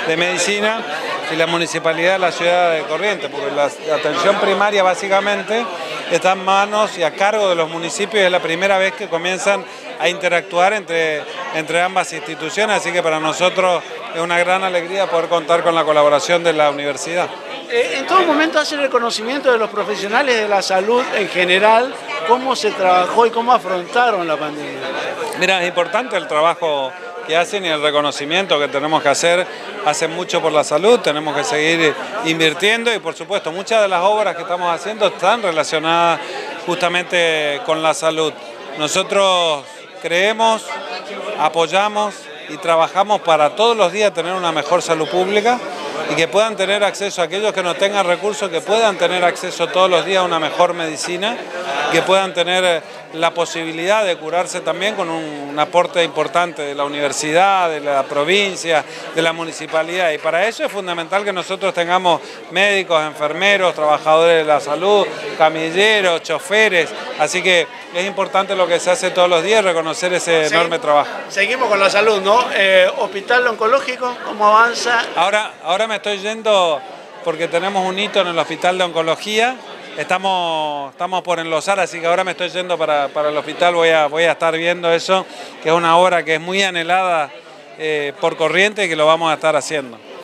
de Medicina y la Municipalidad de la Ciudad de Corrientes, porque la atención primaria básicamente está en manos y a cargo de los municipios y es la primera vez que comienzan a interactuar entre ambas instituciones, así que para nosotros es una gran alegría poder contar con la colaboración de la universidad. En todo momento hace el reconocimiento de los profesionales de la salud en general, cómo se trabajó y cómo afrontaron la pandemia. Mira, es importante el trabajo que hacen y el reconocimiento que tenemos que hacer. Hacen mucho por la salud, tenemos que seguir invirtiendo y por supuesto muchas de las obras que estamos haciendo están relacionadas justamente con la salud. Nosotros creemos, apoyamos y trabajamos para todos los días tener una mejor salud pública y que puedan tener acceso, a aquellos que no tengan recursos, que puedan tener acceso todos los días a una mejor medicina, que puedan tener la posibilidad de curarse también con un aporte importante de la universidad, de la provincia, de la municipalidad. Y para eso es fundamental que nosotros tengamos médicos, enfermeros, trabajadores de la salud, camilleros, choferes. Así que es importante lo que se hace todos los días, reconocer ese enorme trabajo. Seguimos con la salud, ¿no? Hospital oncológico, ¿cómo avanza? Ahora me estoy yendo porque tenemos un hito en el Hospital de Oncología. Estamos por enlosar, así que ahora me estoy yendo para el hospital, voy a estar viendo eso, que es una obra que es muy anhelada por Corrientes y que lo vamos a estar haciendo.